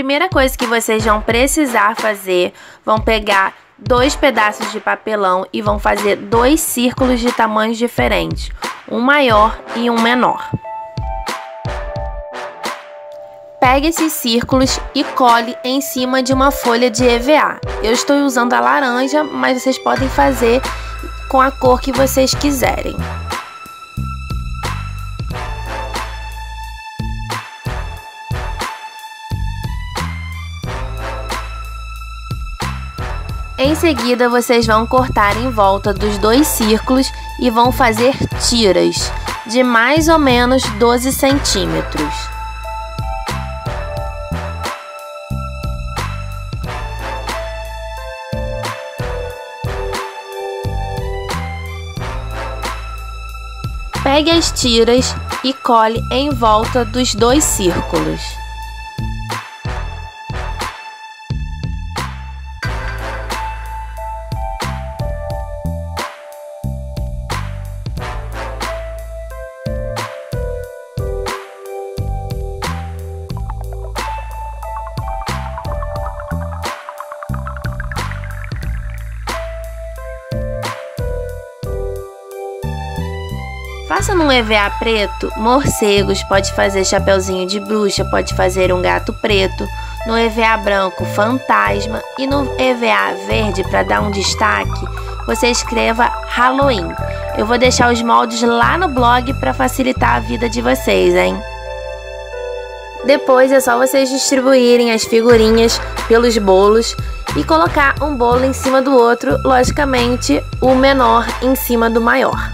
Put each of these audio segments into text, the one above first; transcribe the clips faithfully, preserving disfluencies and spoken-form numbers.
primeira coisa que vocês vão precisar fazer, vão pegar dois pedaços de papelão e vão fazer dois círculos de tamanhos diferentes, um maior e um menor. Pegue esses círculos e cole em cima de uma folha de E V A. Eu estou usando a laranja, mas vocês podem fazer com a cor que vocês quiserem. Em seguida, vocês vão cortar em volta dos dois círculos e vão fazer tiras de mais ou menos doze centímetros. Pegue as tiras e cole em volta dos dois círculos. Faça num E V A preto, morcegos, pode fazer chapeuzinho de bruxa, pode fazer um gato preto. No E V A branco, fantasma. E no E V A verde, para dar um destaque, você escreva Halloween. Eu vou deixar os moldes lá no blog para facilitar a vida de vocês, hein? Depois é só vocês distribuírem as figurinhas pelos bolos e colocar um bolo em cima do outro, logicamente o menor em cima do maior.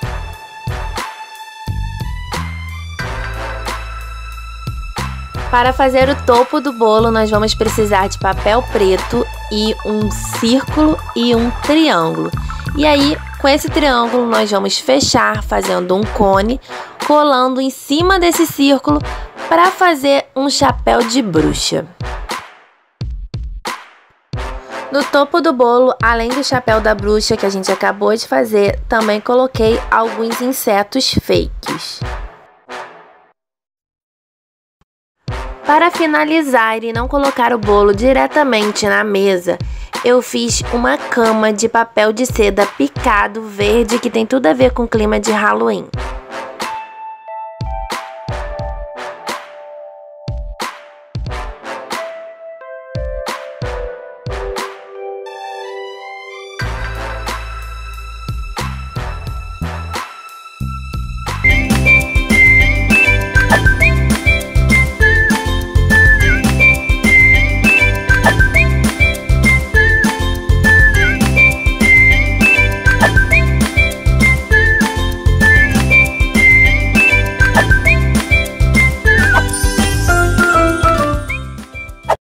Para fazer o topo do bolo, nós vamos precisar de papel preto e um círculo e um triângulo. E aí, com esse triângulo, nós vamos fechar fazendo um cone, colando em cima desse círculo para fazer um chapéu de bruxa. No topo do bolo, além do chapéu da bruxa que a gente acabou de fazer, também coloquei alguns insetos fakes. Para finalizar e não colocar o bolo diretamente na mesa, eu fiz uma cama de papel de seda picado verde que tem tudo a ver com o clima de Halloween.